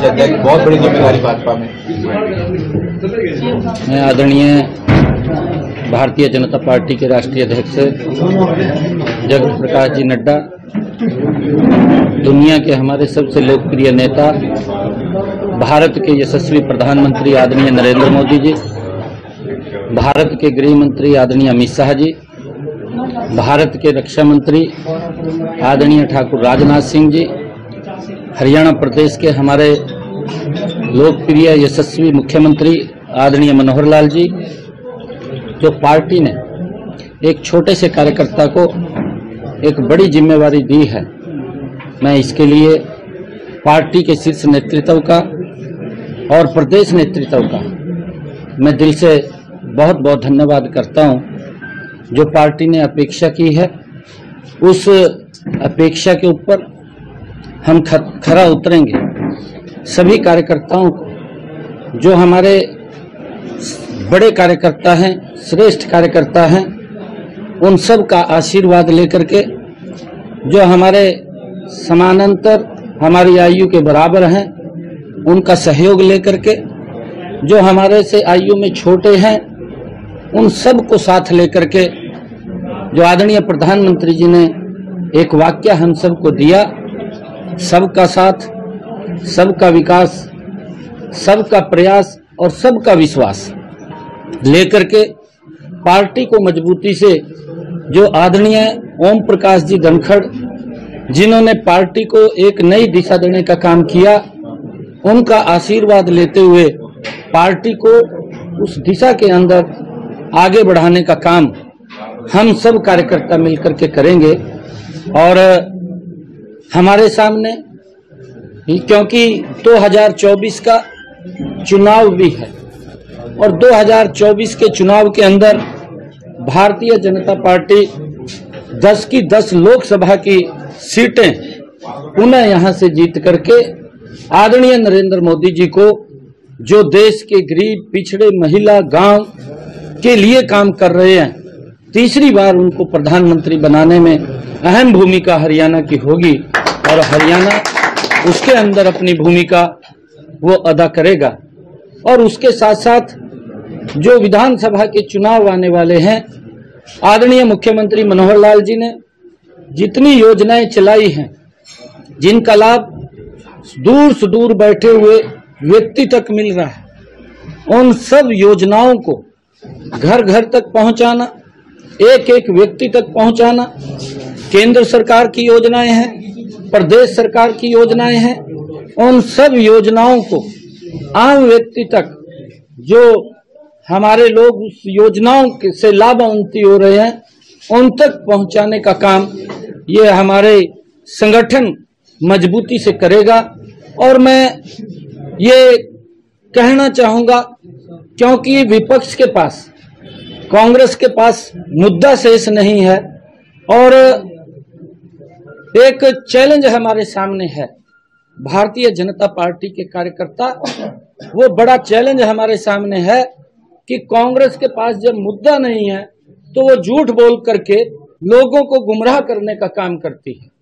अध्यक्ष, बहुत बड़ी जिम्मेदारी भाजपा में। मैं आदरणीय भारतीय जनता पार्टी के राष्ट्रीय अध्यक्ष जगत प्रकाश जी नड्डा, दुनिया के हमारे सबसे लोकप्रिय नेता, भारत के यशस्वी प्रधानमंत्री आदरणीय नरेंद्र मोदी जी, भारत के गृह मंत्री आदरणीय अमित शाह जी, भारत के रक्षा मंत्री आदरणीय ठाकुर राजनाथ सिंह जी, हरियाणा प्रदेश के हमारे लोकप्रिय यशस्वी मुख्यमंत्री आदरणीय मनोहर लाल जी, जो पार्टी ने एक छोटे से कार्यकर्ता को एक बड़ी जिम्मेवारी दी है, मैं इसके लिए पार्टी के शीर्ष नेतृत्व का और प्रदेश नेतृत्व का मैं दिल से बहुत बहुत धन्यवाद करता हूं। जो पार्टी ने अपेक्षा की है, उस अपेक्षा के ऊपर हम खरा उतरेंगे। सभी कार्यकर्ताओं को, जो हमारे बड़े कार्यकर्ता हैं, श्रेष्ठ कार्यकर्ता हैं, उन सब का आशीर्वाद लेकर के, जो हमारे समानांतर हमारी आयु के बराबर हैं, उनका सहयोग लेकर के, जो हमारे से आयु में छोटे हैं, उन सब को साथ लेकर के, जो आदरणीय प्रधानमंत्री जी ने एक वाक्य हम सबको दिया, सबका साथ, सबका विकास, सबका प्रयास और सबका विश्वास लेकर के पार्टी को मजबूती से, जो आदरणीय ओम प्रकाश जी धनखड़, जिन्होंने पार्टी को एक नई दिशा देने का काम किया, उनका आशीर्वाद लेते हुए पार्टी को उस दिशा के अंदर आगे बढ़ाने का काम हम सब कार्यकर्ता मिलकर के करेंगे। और हमारे सामने, क्योंकि 2024 का चुनाव भी है और 2024 के चुनाव के अंदर भारतीय जनता पार्टी 10 की 10 लोकसभा की सीटें पुनः यहां से जीत करके आदरणीय नरेंद्र मोदी जी को, जो देश के गरीब, पिछड़े, महिला, गांव के लिए काम कर रहे हैं, तीसरी बार उनको प्रधानमंत्री बनाने में अहम भूमिका हरियाणा की होगी और हरियाणा उसके अंदर अपनी भूमिका वो अदा करेगा। और उसके साथ साथ जो विधानसभा के चुनाव आने वाले हैं, आदरणीय मुख्यमंत्री मनोहर लाल जी ने जितनी योजनाएं चलाई हैं, जिनका लाभ दूर से दूर बैठे हुए व्यक्ति तक मिल रहा है, उन सब योजनाओं को घर घर तक पहुंचाना, एक एक व्यक्ति तक पहुंचाना, केंद्र सरकार की योजनाएं हैं, प्रदेश सरकार की योजनाएं हैं, उन सब योजनाओं को आम व्यक्ति तक, जो हमारे लोग उस योजनाओं से लाभान्वित हो रहे हैं, उन तक पहुंचाने का काम ये हमारे संगठन मजबूती से करेगा। और मैं ये कहना चाहूंगा, क्योंकि विपक्ष के पास, कांग्रेस के पास मुद्दा शेष नहीं है और एक चैलेंज हमारे सामने है। भारतीय जनता पार्टी के कार्यकर्ता, वो बड़ा चैलेंज हमारे सामने है कि कांग्रेस के पास जब मुद्दा नहीं है तो वो झूठ बोल करके लोगों को गुमराह करने का काम करती है।